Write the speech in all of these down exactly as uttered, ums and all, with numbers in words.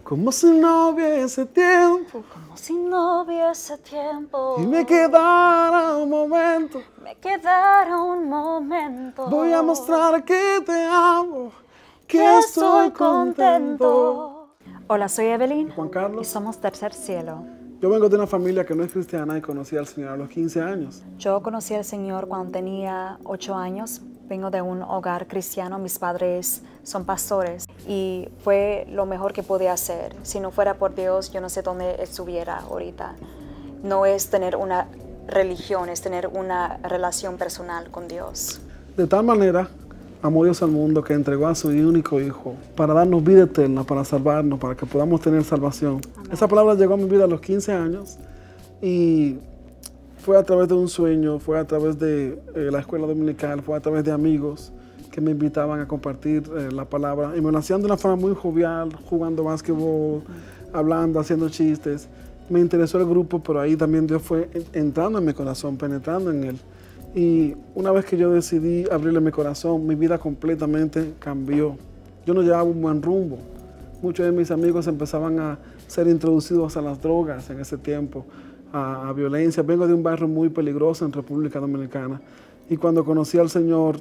como si no hubiese tiempo, como si no hubiese tiempo, y me quedara un momento, me quedara un momento, voy a mostrar que te amo, que, que estoy estoy contento. Hola, soy Evelyn Juan Carlos. y somos Tercer Cielo. Yo vengo de una familia que no es cristiana y conocí al Señor a los quince años. Yo conocí al Señor cuando tenía ocho años. Vengo de un hogar cristiano, mis padres son pastores y fue lo mejor que podía hacer. Si no fuera por Dios, yo no sé dónde estuviera ahorita. No es tener una religión, es tener una relación personal con Dios. De tal manera, amó Dios al mundo que entregó a su único Hijo para darnos vida eterna, para salvarnos, para que podamos tener salvación. Amén. Esa palabra llegó a mi vida a los quince años y fue a través de un sueño, fue a través de eh, la escuela dominical, fue a través de amigos que me invitaban a compartir eh, la palabra. Y me lo hacían de una forma muy jovial, jugando básquetbol, hablando, haciendo chistes. Me interesó el grupo, pero ahí también Dios fue entrando en mi corazón, penetrando en él. Y una vez que yo decidí abrirle mi corazón, mi vida completamente cambió. Yo no llevaba un buen rumbo. Muchos de mis amigos empezaban a ser introducidos a las drogas en ese tiempo, a, a violencia. Vengo de un barrio muy peligroso en República Dominicana y cuando conocí al Señor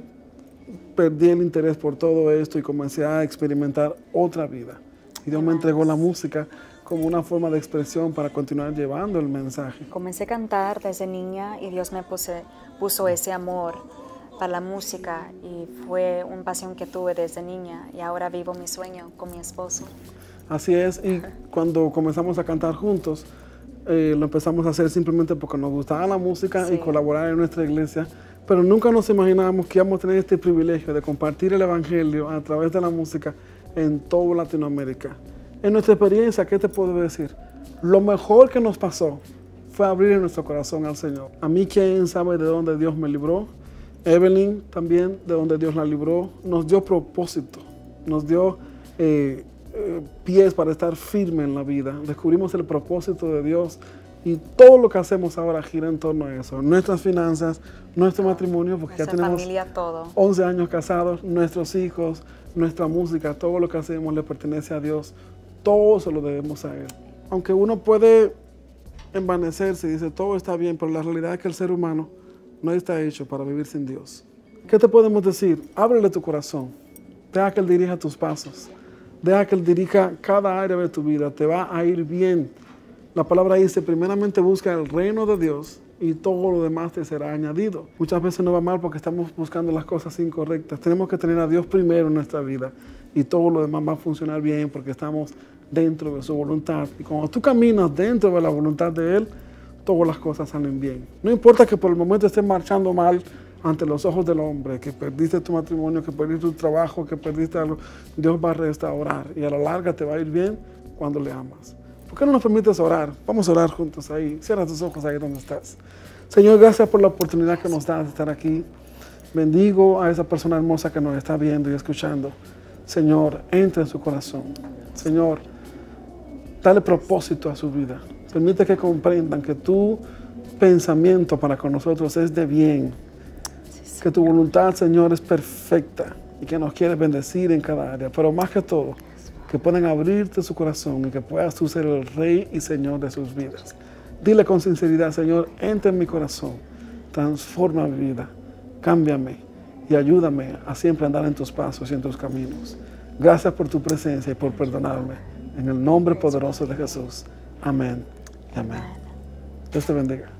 perdí el interés por todo esto y comencé a experimentar otra vida. Y Dios me entregó la música como una forma de expresión para continuar llevando el mensaje. Comencé a cantar desde niña y Dios me puse, puso ese amor para la música y fue una pasión que tuve desde niña y ahora vivo mi sueño con mi esposo. Así es, y cuando comenzamos a cantar juntos, Eh, lo empezamos a hacer simplemente porque nos gustaba la música, sí, y colaborar en nuestra iglesia, pero nunca nos imaginábamos que íbamos a tener este privilegio de compartir el evangelio a través de la música en toda Latinoamérica. En nuestra experiencia, ¿qué te puedo decir? Lo mejor que nos pasó fue abrir nuestro corazón al Señor. A mí, ¿quién sabe de dónde Dios me libró? Evelyn también, de dónde Dios la libró. Nos dio propósito, nos dio eh, Eh, pies para estar firme en la vida. Descubrimos el propósito de Dios y todo lo que hacemos ahora gira en torno a eso. Nuestras finanzas, nuestro matrimonio, porque nuestra ya tenemos familia, todo. once años casados, nuestros hijos, nuestra música, todo lo que hacemos le pertenece a Dios. Todo se lo debemos a Él. Aunque uno puede envanecerse y dice todo está bien, pero la realidad es que el ser humano no está hecho para vivir sin Dios. ¿Qué te podemos decir? Ábrele tu corazón. Deja que Él dirija tus pasos. Deja que Él dirija cada área de tu vida, te va a ir bien. La palabra dice, primeramente busca el reino de Dios y todo lo demás te será añadido. Muchas veces nos va mal porque estamos buscando las cosas incorrectas. Tenemos que tener a Dios primero en nuestra vida y todo lo demás va a funcionar bien porque estamos dentro de su voluntad. Y cuando tú caminas dentro de la voluntad de Él, todas las cosas salen bien. No importa que por el momento estés marchando mal ante los ojos del hombre, que perdiste tu matrimonio, que perdiste tu trabajo, que perdiste algo, Dios va a restaurar y a la larga te va a ir bien cuando le amas. ¿Por qué no nos permites orar? Vamos a orar juntos ahí. Cierra tus ojos ahí donde estás. Señor, gracias por la oportunidad que nos das de estar aquí. Bendigo a esa persona hermosa que nos está viendo y escuchando. Señor, entra en su corazón. Señor, dale propósito a su vida. Permite que comprendan que tu pensamiento para con nosotros es de bien. Que tu voluntad, Señor, es perfecta y que nos quieres bendecir en cada área. Pero más que todo, que puedan abrirte su corazón y que puedas tú ser el Rey y Señor de sus vidas. Dile con sinceridad, Señor, entra en mi corazón, transforma mi vida, cámbiame y ayúdame a siempre andar en tus pasos y en tus caminos. Gracias por tu presencia y por perdonarme. En el nombre poderoso de Jesús. Amén y amén. Dios te bendiga.